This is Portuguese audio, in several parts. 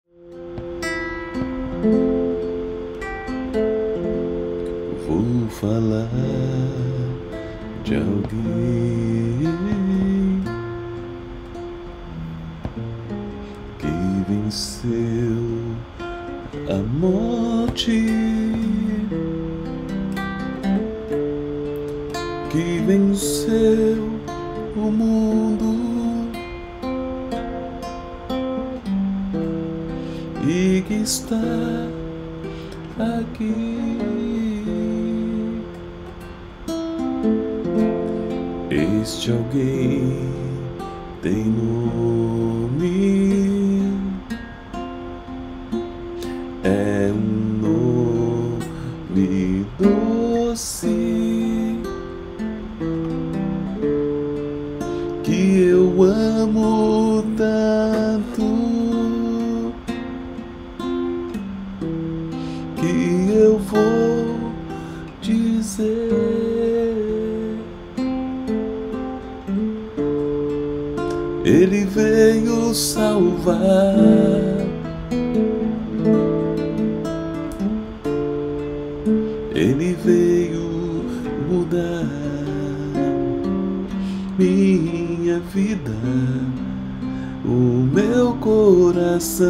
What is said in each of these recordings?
Vou falar de alguém que venceu a morte, que venceu o mundo e que está aqui. Este alguém tem nome, é um nome doce que eu amo tanto, que eu vou dizer. Ele veio salvar, ele veio mudar minha vida, o meu coração,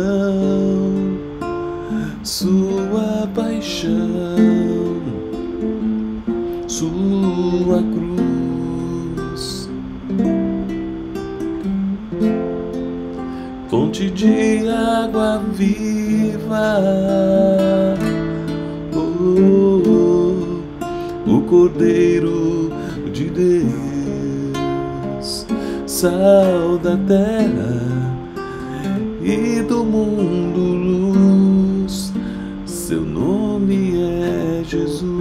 sua paixão, sua cruz, fonte de água viva, o Cordeiro de Deus, sal da terra e do mundo luz, seu nome é Jesus.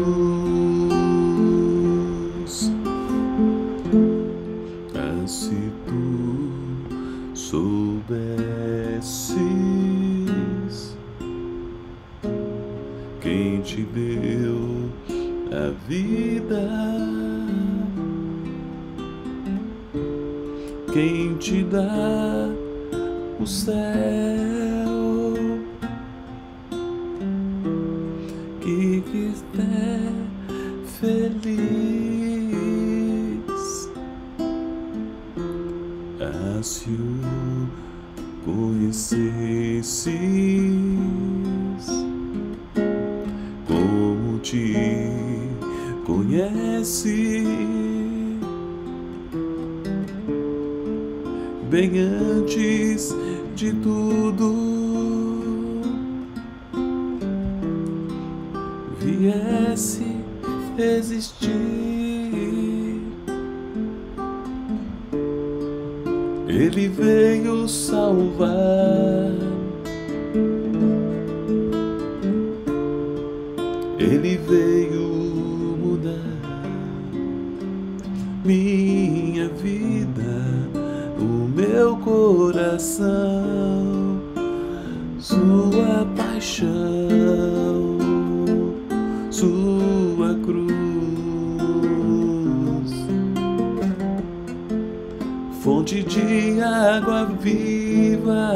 Ah, se tu soubesses quem te deu a vida, quem te dá o céu, que quiser feliz, ah, se o conhecesses como te conhece, bem antes de tudo viesse existir, ele veio salvar, ele veio mudar minha vida, o meu coração, sua paixão, sua cruz, fonte de água viva,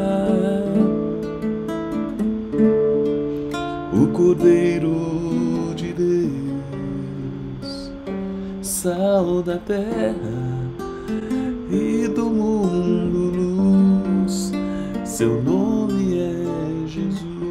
o Cordeiro de Deus, sal da terra e do mundo luz, seu nome é Jesus.